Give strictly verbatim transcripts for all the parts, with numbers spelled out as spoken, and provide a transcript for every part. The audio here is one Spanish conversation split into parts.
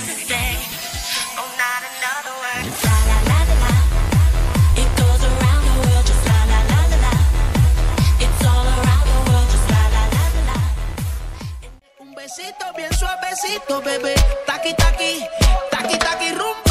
to say. Oh, not another word. La la la la la. It goes around the world, just la la la la la. It's all around the world, just la la la la la. Un besito bien suavecito, bebé. Taqui taqui, taqui taqui rumba.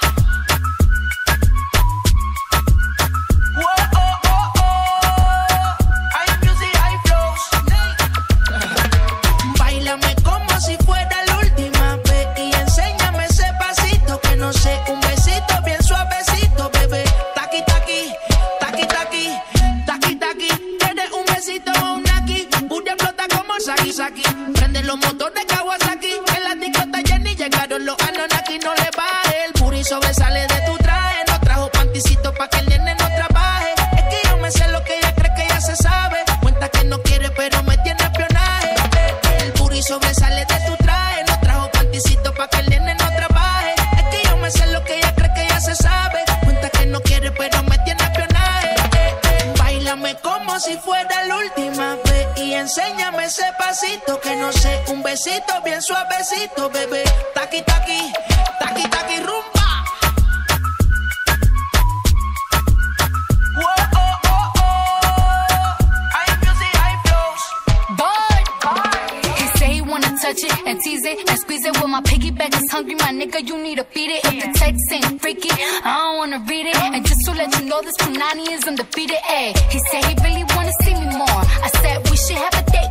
Prende los motores Kawasaki. En la discota Jenny llegaron los Anunnaki. No le baje, el booty sobresale de tu traje. No trajo panticito pa' que el nene no trabaje. Es que yo me sé lo que ella cree que ya se sabe. Cuenta que no quiere pero me tiene espionaje. El booty sobresale de tu traje. No trajo panticito pa' que el nene no trabaje. Es que yo me sé lo que ella cree que ya se sabe. Cuenta que no quiere pero me tiene espionaje. Báilame como si fuera la última vez y enséñame ese pasito que no sé, un besito bien suavecito, bebé. Taqui taqui, taqui taqui rumba. Whoa, oh, oh, oh. High music, high flows. Boy, he say he wanna touch it and tease it and squeeze it. Well, my piggyback is hungry, my nigga, you need to feed it. If the text ain't freaky, I don't wanna read it. And just to let you know, this Punani is undefeated. Ay, he said he really wanna see me more. I said we should have a date.